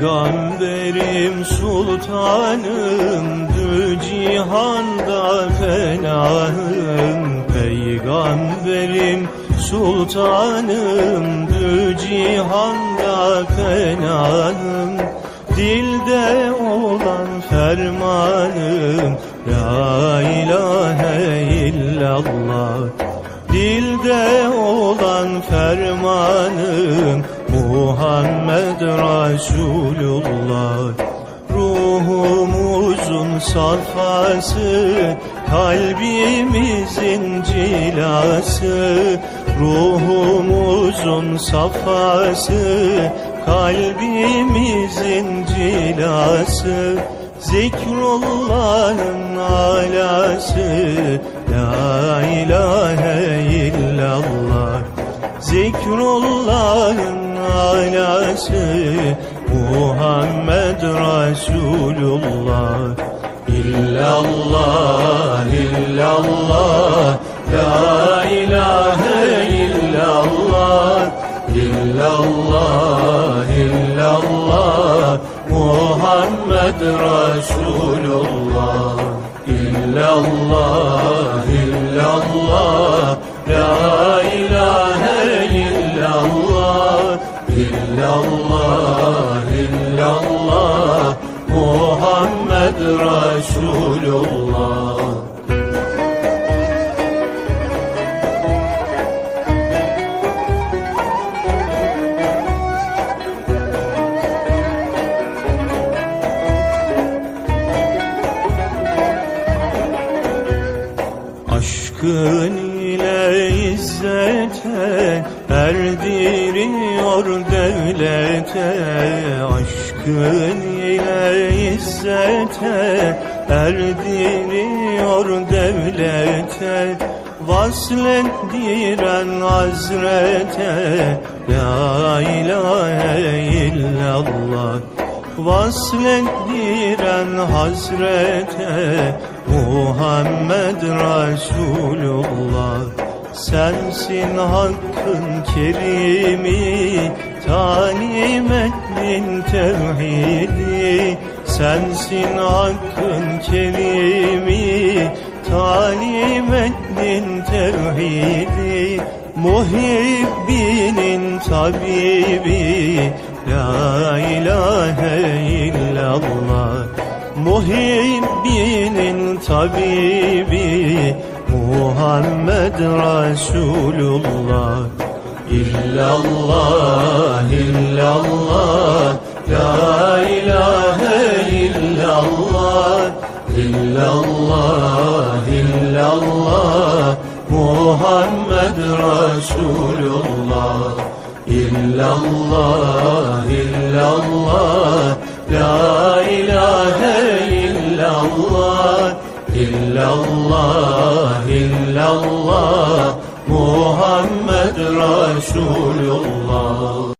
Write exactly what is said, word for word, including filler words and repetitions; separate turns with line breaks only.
Peygamberim sultanım, dü cihanda fenahım. Peygamberim sultanım, dü cihanda fenahım. Dilde olan fermanım, la ilahe illallah. Dilde olan fermanım, Muhammed Resulullah. Ruhumuzun safası, kalbimizin cilası. Ruhumuzun safası, kalbimizin cilası. Zikrullah'ın alası, la ilahe illallah. Zikrullah'ın alası, Muhammed Resulullah. İllallah, illallah, la ilahe illallah. İllallah, illallah, Muhammed Resulullah. İllallah, illallah, la ilahe illallah. İllallah, illallah, Muhammed Resulullah. Aşkın ile izzete erdiriyor devlete. Aşkın ile izzete erdiriyor devlete. Vaslettiren hazrete, la ilahe illallah. Vaslettiren hazrete, Muhammed Resulullah. Sensin hakkın kerimi, talim ettin tevhidi. Sensin hakkın kerimi, talim ettin tevhidi. Muhibbinin tabibi, la ilahe illallah. Muhibbinin tabibi, Muhammed Resulullah. İllallah, illallah, la ilahe illallah. İllallah, illallah, Muhammed Resulullah. İllallah, illallah, la ilahe illallah. İllallah, illallah, Muhammed Resulullah.